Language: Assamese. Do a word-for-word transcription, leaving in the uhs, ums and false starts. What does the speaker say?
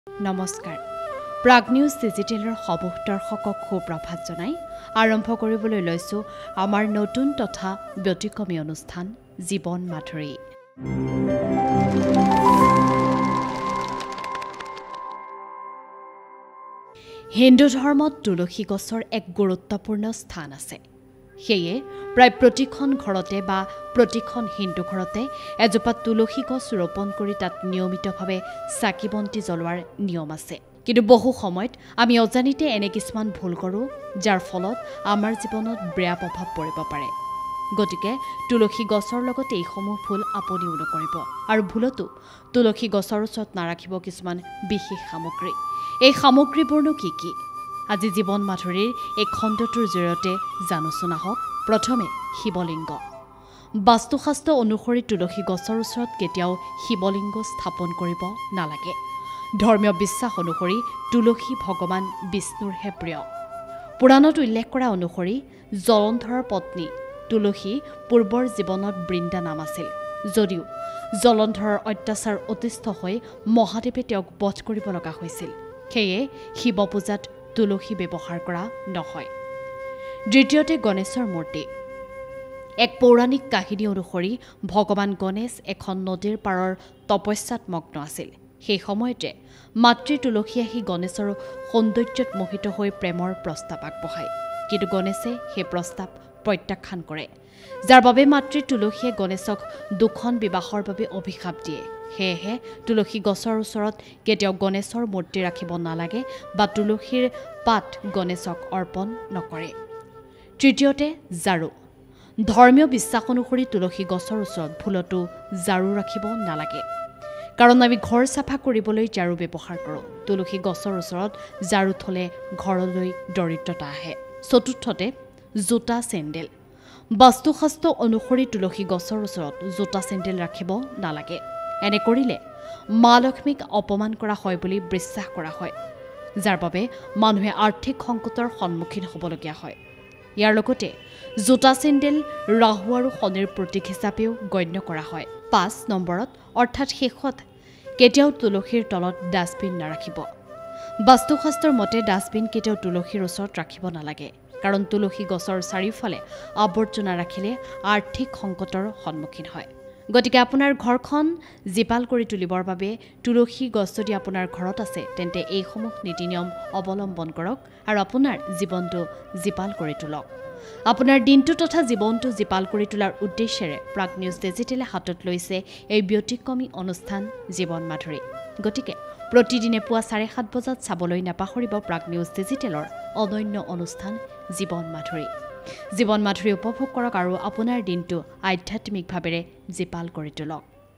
নমস্কাৰ প্ৰাগ নিউজ ডিজিটেলৰ সবুহ দৰ্শকক সুপ্ৰভাত জনাই আৰম্ভ কৰিবলৈ লৈছো আমাৰ নতুন তথা ব্যতিক্ৰমী অনুষ্ঠান জীৱন মাধুৰী। হিন্দু ধৰ্মত তুলসী গছৰ এক গুৰুত্বপূৰ্ণ স্থান আছে। সেয়ে প্ৰায় প্ৰতিখন ঘৰতে বা প্ৰতিখন হিন্দু ঘৰতে এজোপা তুলসী গছ ৰোপণ কৰি তাত নিয়মিতভাৱে চাকি বন্তি জ্বলোৱাৰ নিয়ম আছে। কিন্তু বহু সময়ত আমি অজানিতে এনে কিছুমান ভুল কৰোঁ, যাৰ ফলত আমাৰ জীৱনত বেয়া প্ৰভাৱ পৰিব পাৰে। গতিকে তুলসী গছৰ লগতে এইসমূহ ভুল আপুনিও নকৰিব আৰু ভুলতো তুলসী গছৰ ওচৰত নাৰাখিব কিছুমান বিশেষ সামগ্ৰী। এই সামগ্ৰীবোৰনো কি কি? আজি জীৱন মাধুৰীৰ এই খণ্ডটোৰ জৰিয়তে জানোচোন আহক। প্ৰথমে শিৱলিংগ। বাস্তুশাস্ত্ৰ অনুসৰি তুলসী গছৰ ওচৰত কেতিয়াও শিৱলিংগ স্থাপন কৰিব নালাগে। ধৰ্মীয় বিশ্বাস অনুসৰি তুলসী ভগৱান বিষ্ণুৰহে প্ৰিয়। পুৰাণত উল্লেখ কৰা অনুসৰি জলন্ধৰৰ পত্নী তুলসী পূৰ্বৰ জীৱনত বৃন্দা নাম আছিল। যদিও জলন্ধৰৰ অত্যাচাৰ অতিষ্ঠ হৈ মহাদেৱে তেওঁক বধ কৰিব লগা হৈছিল। সেয়ে শিৱ পূজাত তুলসী ব্যৱহাৰ কৰা নহয়। দ্বিতীয়তে গণেশৰ মূৰ্তি। এক পৌৰাণিক কাহিনী অনুসৰি ভগৱান গণেশ এখন নদীৰ পাৰৰ তপস্যাত মগ্ন আছিল। সেই সময়তে মাতৃ তুলসী আহি গণেশৰ সৌন্দৰ্যত মোহিত হৈ প্ৰেমৰ প্ৰস্তাৱ আগবঢ়ায়। কিন্তু গণেশে সেই প্ৰস্তাৱ প্ৰত্যাখ্যান কৰে, যাৰ বাবে মাতৃ তুলসীয়ে গণেশক দুখন বিবাহৰ বাবে অভিশাপ দিয়ে। সেয়েহে তুলসী গছৰ ওচৰত কেতিয়াও গণেশৰ মূৰ্তি ৰাখিব নালাগে বা তুলসীৰ পাত গণেশক অৰ্পণ নকৰে। তৃতীয়তে ঝাৰু। ধৰ্মীয় বিশ্বাস অনুসৰি তুলসী গছৰ ওচৰত ভুলতো ঝাৰু ৰাখিব নালাগে, কাৰণ আমি ঘৰ চাফা কৰিবলৈ ঝাৰু ব্যৱহাৰ কৰোঁ। তুলসী গছৰ ওচৰত ঝাৰু থলে ঘৰলৈ দৰিদ্ৰতা আহে। চতুৰ্থতে জোতা চেণ্ডেল। বাস্তুশাস্ত্ৰ অনুসৰি তুলসী গছৰ ওচৰত জোতা চেণ্ডেল ৰাখিব নালাগে। এনে কৰিলে মা লক্ষ্মীক অপমান কৰা হয় বুলি বিশ্বাস কৰা হয়, যাৰ বাবে মানুহে আৰ্থিক সংকটৰ সন্মুখীন হ'বলগীয়া হয়। ইয়াৰ লগতে জোতা চেণ্ডেল ৰাহু আৰু শনিৰ প্ৰতীক হিচাপেও গণ্য কৰা হয়। পাঁচ নম্বৰত অৰ্থাৎ শেষত কেতিয়াও তুলসীৰ তলত ডাষ্টবিন নাৰাখিব। বাস্তুশাস্ত্ৰৰ মতে ডাষ্টবিন কেতিয়াও তুলসীৰ ওচৰত ৰাখিব নালাগে, কাৰণ তুলসী গছৰ চাৰিওফালে আৱৰ্জনা ৰাখিলে আৰ্থিক সংকটৰ সন্মুখীন হয়। গতিকে আপোনাৰ ঘৰখন জীপাল কৰি তুলিবৰ বাবে তুলসী গছ যদি আপোনাৰ ঘৰত আছে, তেন্তে এইসমূহ নীতি নিয়ম অৱলম্বন কৰক আৰু আপোনাৰ জীৱনটো জীপাল কৰি তোলক। আপোনাৰ দিনটো তথা জীৱনটো জীপাল কৰি তোলাৰ উদ্দেশ্যেৰে প্ৰাগ নিউজ ডিজিটেলে হাতত লৈছে এই ব্যতিক্ৰমী অনুষ্ঠান জীৱন মাধুৰী। গতিকে প্ৰতিদিনে পুৱা চাৰে সাত বজাত চাবলৈ নাপাহৰিব প্ৰাগ নিউজ ডিজিটেলৰ অনন্য অনুষ্ঠান জীৱন মাধুৰী। জীৱন মাধুৰী উপভোগ কৰক আৰু আপোনাৰ দিনটো আধ্যাত্মিকভাৱেৰে জীপাল কৰি তোলক।